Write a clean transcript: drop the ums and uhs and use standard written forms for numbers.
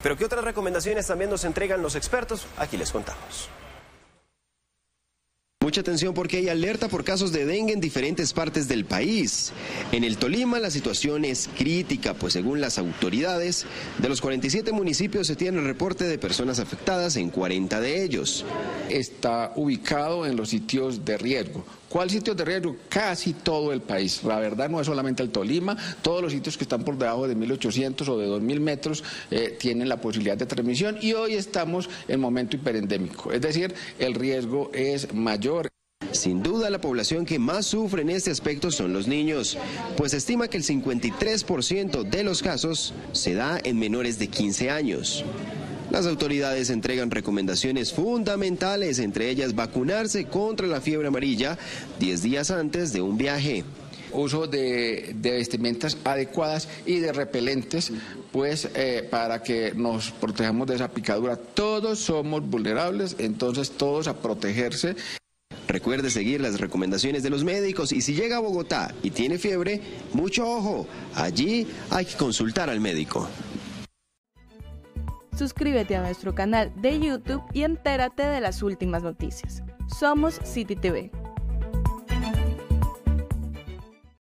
Pero ¿qué otras recomendaciones también nos entregan los expertos? Aquí les contamos. Mucha atención porque hay alerta por casos de dengue en diferentes partes del país. En el Tolima la situación es crítica, pues según las autoridades, de los 47 municipios se tiene el reporte de personas afectadas en 40 de ellos. Está ubicado en los sitios de riesgo. ¿Cuál sitio de riesgo? Casi todo el país. La verdad no es solamente el Tolima, todos los sitios que están por debajo de 1.800 o de 2.000 metros tienen la posibilidad de transmisión y hoy estamos en momento hiperendémico, es decir, el riesgo es mayor. Sin duda, la población que más sufre en este aspecto son los niños, pues se estima que el 53% de los casos se da en menores de 15 años. Las autoridades entregan recomendaciones fundamentales, entre ellas vacunarse contra la fiebre amarilla 10 días antes de un viaje. Uso de vestimentas adecuadas y de repelentes, pues para que nos protejamos de esa picadura. Todos somos vulnerables, entonces todos a protegerse. Recuerde seguir las recomendaciones de los médicos y si llega a Bogotá y tiene fiebre, mucho ojo, allí hay que consultar al médico. Suscríbete a nuestro canal de YouTube y entérate de las últimas noticias. Somos City TV.